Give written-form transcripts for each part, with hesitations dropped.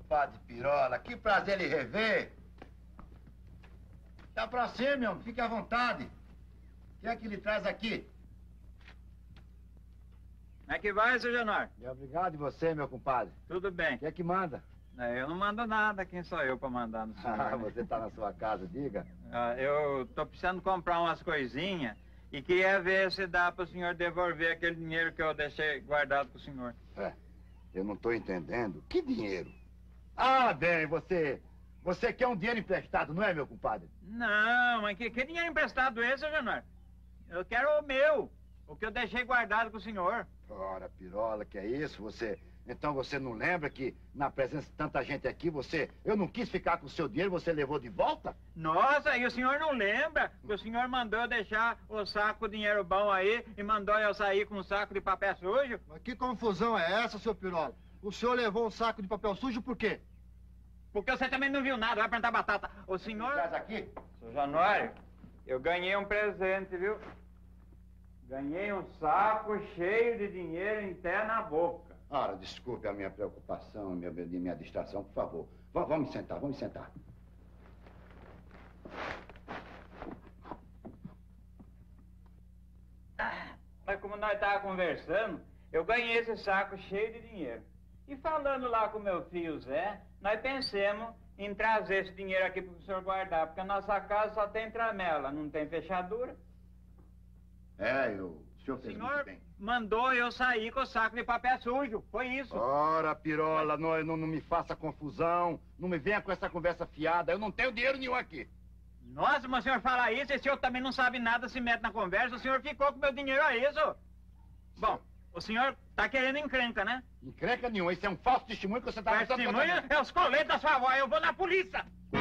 compadre Pirola, que prazer lhe rever. Tá pra cima, meu homem, fique à vontade. O que é que lhe traz aqui? Como é que vai, seu Januário? Obrigado e você, meu compadre. Tudo bem. O que é que manda? Eu não mando nada, quem sou eu pra mandar no senhor? Ah, você tá na sua casa, diga. Eu tô precisando comprar umas coisinhas e queria ver se dá pro senhor devolver aquele dinheiro que eu deixei guardado pro senhor. Eu não tô entendendo. Que dinheiro? Ah, bem, você quer um dinheiro emprestado, não é, meu compadre? Não, mas que dinheiro emprestado esse, seu Januário? Eu quero o meu, o que eu deixei guardado com o senhor. Ora, Pirola, que é isso? Então você não lembra que na presença de tanta gente aqui, eu não quis ficar com o seu dinheiro, você levou de volta? Nossa, e o senhor não lembra que o senhor mandou eu deixar o saco de dinheiro bom aí e mandou eu sair com um saco de papel sujo? Mas que confusão é essa, seu Pirola? O senhor levou um saco de papel sujo por quê? Porque você também não viu nada, vai plantar batata. O senhor... Traz aqui? Seu Januário, eu ganhei um presente, viu? Ganhei um saco cheio de dinheiro em pé na boca. Ora, desculpe a minha preocupação e minha distração, por favor. Vamos sentar, vamos sentar. Mas como nós estávamos conversando, eu ganhei esse saco cheio de dinheiro. E falando lá com meu filho Zé, nós pensamos em trazer esse dinheiro aqui para o senhor guardar, porque a nossa casa só tem tramela, não tem fechadura. O senhor fez muito bem. Mandou eu sair com o saco de papel sujo, foi isso. Ora, Pirola, não me faça confusão, não me venha com essa conversa fiada, eu não tenho dinheiro nenhum aqui. Nossa, mas o senhor fala isso, esse senhor também não sabe nada, se mete na conversa, o senhor ficou com meu dinheiro, é isso? Bom, o senhor tá querendo encrenca, né? Encrenca nenhum, isso é um falso testemunho que você tá... Testemunho é os coletes da sua avó, eu vou na polícia.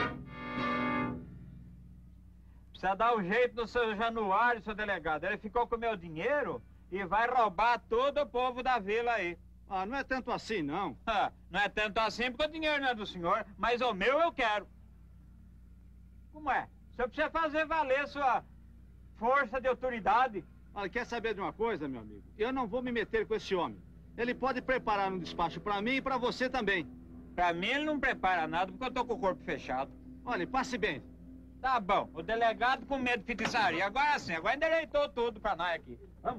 Precisa dar o jeito do seu Januário, seu delegado. Ele ficou com o meu dinheiro e vai roubar todo o povo da vila aí. Ah, não é tanto assim, não. Não é tanto assim porque o dinheiro não é do senhor, mas o meu eu quero. Como é? O senhor precisa fazer valer sua força de autoridade. Olha, quer saber de uma coisa, meu amigo? Eu não vou me meter com esse homem. Ele pode preparar um despacho pra mim e pra você também. Pra mim ele não prepara nada porque eu tô com o corpo fechado. Olha, passe bem. Tá bom, o delegado com medo de feitiçaria. Agora sim, agora endereitou tudo pra nós aqui. Vamos.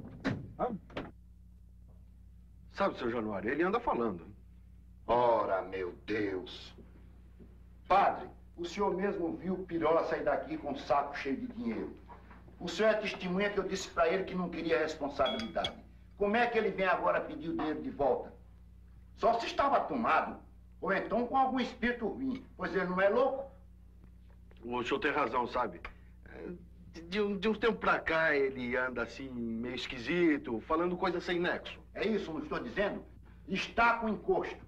Sabe, seu Januário, ele anda falando. Ora, meu Deus. Padre, o senhor mesmo viu o Pirola sair daqui com um saco cheio de dinheiro. O senhor é testemunha que eu disse pra ele que não queria responsabilidade. Como é que ele vem agora pedir o dinheiro de volta? Só se estava tomado, ou então com algum espírito ruim, pois ele não é louco. O senhor tem razão, sabe? De uns tempos pra cá, ele anda assim, meio esquisito, falando coisas sem nexo. É isso, não estou dizendo? Está com encosto.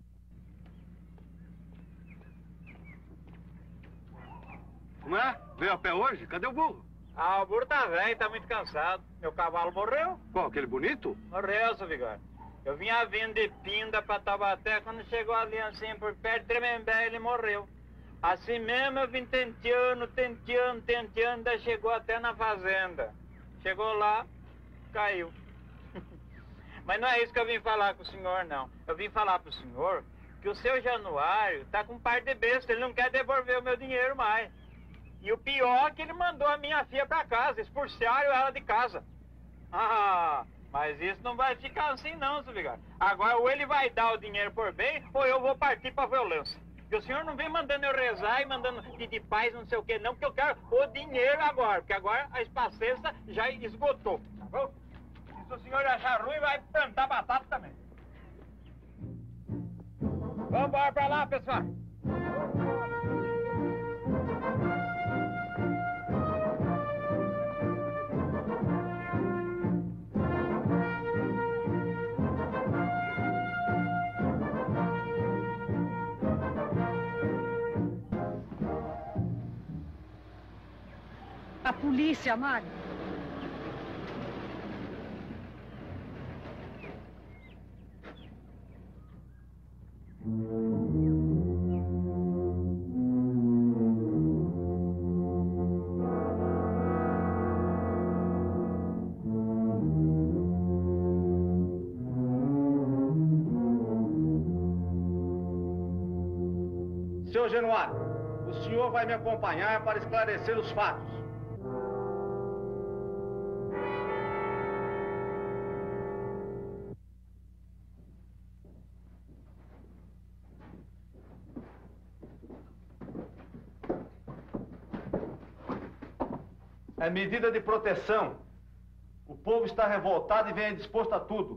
Como é? Veio a pé hoje? Cadê o burro? O burro tá velho, tá muito cansado. Meu cavalo morreu. Qual, aquele bonito? Morreu, seu Vigário. Eu vinha vindo de Pinda pra Taubaté, quando chegou ali assim, por perto de Tremembé, ele morreu. Assim mesmo eu vim tenteando, daí chegou até na fazenda. Chegou lá, caiu. Mas não é isso que eu vim falar com o senhor, não. Eu vim falar pro senhor que o seu Januário tá com um par de besta, ele não quer devolver o meu dinheiro mais. E o pior é que ele mandou a minha filha pra casa, expulsaram ela de casa. Mas isso não vai ficar assim não, seu Vigário. Agora ou ele vai dar o dinheiro por bem, ou eu vou partir pra violência. Porque o senhor não vem mandando eu rezar e mandando de paz, não sei o que, não, porque eu quero o dinheiro agora, porque agora a espaçência já esgotou, tá bom? E se o senhor achar ruim, vai plantar batata também. Vamos embora pra lá, pessoal. A polícia, Mário. Senhor Januário, o senhor vai me acompanhar para esclarecer os fatos. É medida de proteção. O povo está revoltado e vem disposto a tudo.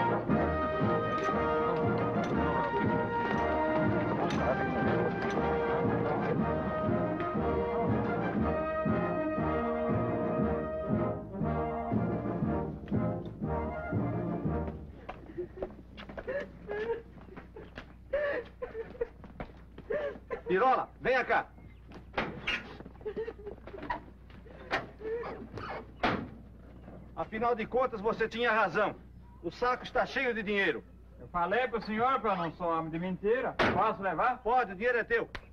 Pirola, venha cá. Afinal de contas, você tinha razão. O saco está cheio de dinheiro. Eu falei pro senhor que eu não sou homem de mentira. Posso levar? Pode, o dinheiro é teu.